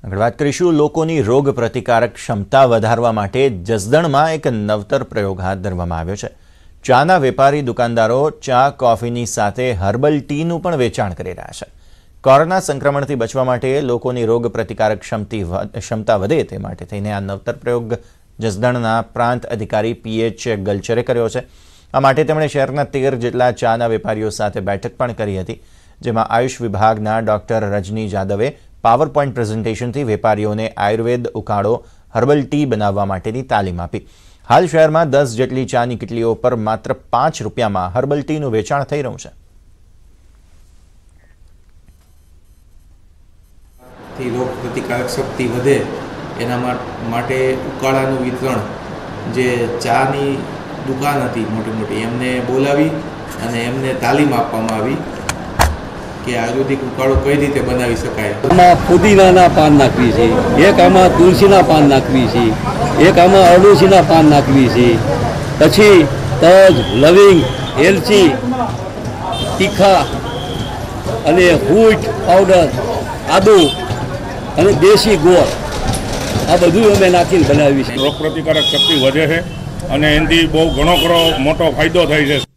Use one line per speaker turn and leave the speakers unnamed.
આગળ વાત કરીશું લોકોની રોગ પ્રતિકારક ક્ષમતા વધારવા માટે જસદણમાં એક નવતર પ્રયોગ હાથ ધરવામાં આવ્યો છે। ચાના વેપારી દુકાનદારો ચા કોફીની સાથે હર્બલ ટીનું પણ વેચાણ કરી રહ્યા છે। કોરોના સંક્રમણથી બચવા માટે લોકોની રોગ પ્રતિકારક ક્ષમતા વધે તે માટે થઈને આ નવતર પ્રયોગ જસદણના પ્રાંત અધિકારી પીએચ ગલચરે કર્યો છે। આ માટે તેમણે શહેરના 13 જેટલા ચાના વેપારીઓ સાથે બેઠક પણ કરી હતી, જેમાં આયુષ વિભાગના ડોક્ટર રજની જાદવે પાવરપોઈન્ટ પ્રેઝન્ટેશનથી વેપારીઓને આયુર્વેદ ઉકાળો હર્બલ ટી બનાવવા માટેની તાલીમ આપી। હાલ શહેરમાં 10 જેટલી ચાની કિટલીઓ પર માત્ર 5 રૂપિયામાં હર્બલ ટીનું વેચાણ થઈ રહ્યું છે।
રોગ પ્રતિકારક શક્તિ વધે એના માટે ઉકાળાનું વિતરણ જે ચાની દુકાન હતી મોટી મોટી એમને બોલાવી અને એમને તાલીમ આપવામાં આવી કે આયુર્વેદિક ઉકાળો કઈ રીતે બનાવી શકાય।
આમાં પુદીનાના પાન નાખવી છે, એક આમાં તુલસીના પાન નાખવી છે, એક આમાં અરડુસીના પાન નાખવી છે, પછી તજ, લવિંગ, એલચી, તીખા અને હૂટ પાવડર, આદુ અને દેશી ગોળ આ બધું અમે નાખીને બનાવી છે।
રોગ પ્રતિકારક શક્તિ વધે છે અને એનાથી બહુ ઘણો મોટો ફાયદો થાય છે।